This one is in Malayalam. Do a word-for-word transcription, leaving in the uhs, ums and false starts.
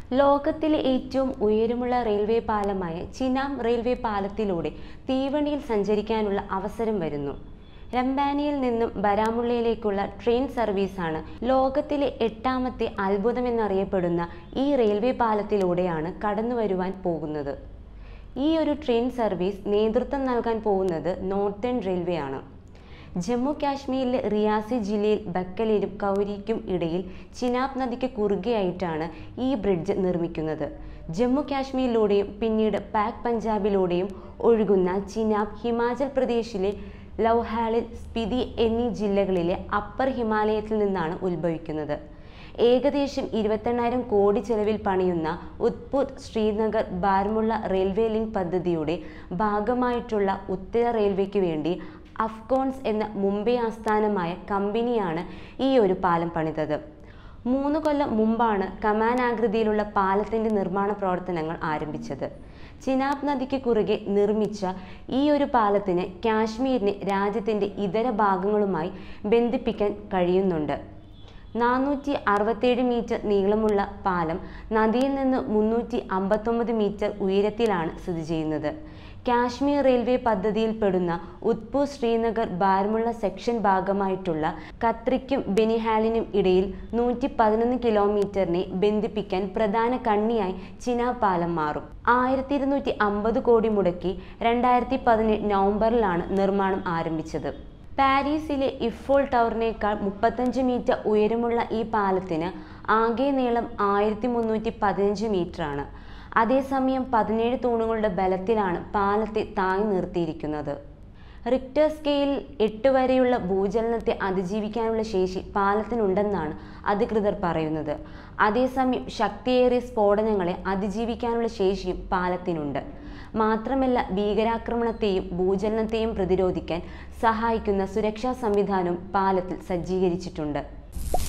ലോകത്തിലെ ഏറ്റവും ഉയരമുള്ള റെയിൽവേ പാലമായ ചിനാബ് റെയിൽവേ പാലത്തിലൂടെ തീവണ്ടിയിൽ സഞ്ചരിക്കാനുള്ള അവസരം വരുന്നു. രംബാനിയിൽ നിന്നും ബരാമുള്ളയിലേക്കുള്ള ട്രെയിൻ സർവീസാണ് ലോകത്തിലെ എട്ടാമത്തെ അത്ഭുതമെന്നറിയപ്പെടുന്ന ഈ റെയിൽവേ പാലത്തിലൂടെയാണ് കടന്നുവരുവാൻ പോകുന്നത്. ഈ ഒരു ട്രെയിൻ സർവീസ് നേതൃത്വം നൽകാൻ പോകുന്നത് നോർത്തേൺ റെയിൽവേ ആണ്. ജമ്മു കാശ്മീരിലെ റിയാസി ജില്ലയിൽ ബക്കലിനും കൗരിക്കും ഇടയിൽ ചിനാബ് നദിക്ക് കുറുകെയായിട്ടാണ് ഈ ബ്രിഡ്ജ് നിർമ്മിക്കുന്നത്. ജമ്മു കാശ്മീരിലൂടെയും പിന്നീട് പാക് പഞ്ചാബിലൂടെയും ഒഴുകുന്ന ചിനാബ് ഹിമാചൽ പ്രദേശിലെ ലൗഹാളിൽ, സ്പിതി എന്നീ ജില്ലകളിലെ അപ്പർ ഹിമാലയത്തിൽ നിന്നാണ് ഉത്ഭവിക്കുന്നത്. ഏകദേശം ഇരുപത്തെണ്ണായിരം കോടി ചെലവിൽ പണിയുന്ന ഉദ്പുത് ശ്രീനഗർ ബാരമുള്ള റെയിൽവേ ലിങ്ക് പദ്ധതിയുടെ ഭാഗമായിട്ടുള്ള ഉത്തര റെയിൽവേക്ക് വേണ്ടി അഫ്കോൺസ് എന്ന മുംബൈ ആസ്ഥാനമായ കമ്പനിയാണ് ഈ ഒരു പാലം പണിതത്. മൂന്ന് കൊല്ലം മുമ്പാണ് കമാൻ ആകൃതിയിലുള്ള പാലത്തിന്റെ നിർമ്മാണ പ്രവർത്തനങ്ങൾ ആരംഭിച്ചത്. ചിനാബ് നദിക്ക് കുറുകെ നിർമ്മിച്ച ഈ ഒരു പാലത്തിന് കാശ്മീരിനെ രാജ്യത്തിന്റെ ഇതര ഭാഗങ്ങളുമായി ബന്ധിപ്പിക്കാൻ കഴിയുന്നുണ്ട്. നാനൂറ്റി അറുപത്തേഴ് മീറ്റർ നീളമുള്ള പാലം നദിയിൽ നിന്ന് മുന്നൂറ്റി അമ്പത്തൊമ്പത് മീറ്റർ ഉയരത്തിലാണ് സ്ഥിതി ചെയ്യുന്നത്. കാശ്മീർ റെയിൽവേ പദ്ധതിയിൽപ്പെടുന്ന ഉദ്പു ശ്രീനഗർ ബാരമുള്ള സെക്ഷൻ ഭാഗമായിട്ടുള്ള ഖത്രിക്കും ബനിഹാലിനും ഇടയിൽ നൂറ്റി പതിനൊന്ന് കിലോമീറ്ററിനെ ബന്ധിപ്പിക്കാൻ പ്രധാന കണ്ണിയായി ചിനാബ് പാലം മാറും. ആയിരത്തി ഇരുന്നൂറ്റി അമ്പത് കോടി മുടക്കി രണ്ടായിരത്തി പതിനേഴ് നവംബറിലാണ് നിർമ്മാണം ആരംഭിച്ചത്. പാരീസിലെ ഇഫോൾ ടവറിനേക്കാൾ മുപ്പത്തഞ്ച് മീറ്റർ ഉയരമുള്ള ഈ പാലത്തിന് ആകെ നീളം ആയിരത്തി മുന്നൂറ്റി പതിനഞ്ച് മീറ്ററാണ്. അതേസമയം പതിനേഴ് തൂണുകളുടെ ബലത്തിലാണ് പാലത്തെ താങ്ങി നിർത്തിയിരിക്കുന്നത്. റിക്ടർ സ്കെയിലിൽ എട്ട് വരെയുള്ള ഭൂചലനത്തെ അതിജീവിക്കാനുള്ള ശേഷി പാലത്തിനുണ്ടെന്നാണ് അധികൃതർ പറയുന്നത്. അതേസമയം ശക്തിയേറിയ സ്ഫോടനങ്ങളെ അതിജീവിക്കാനുള്ള ശേഷിയും പാലത്തിനുണ്ട്. മാത്രമല്ല, ഭീകരാക്രമണത്തെയും ഭൂചലനത്തെയും പ്രതിരോധിക്കാൻ സഹായിക്കുന്ന സുരക്ഷാ സംവിധാനവും പാലത്തിൽ സജ്ജീകരിച്ചിട്ടുണ്ട്.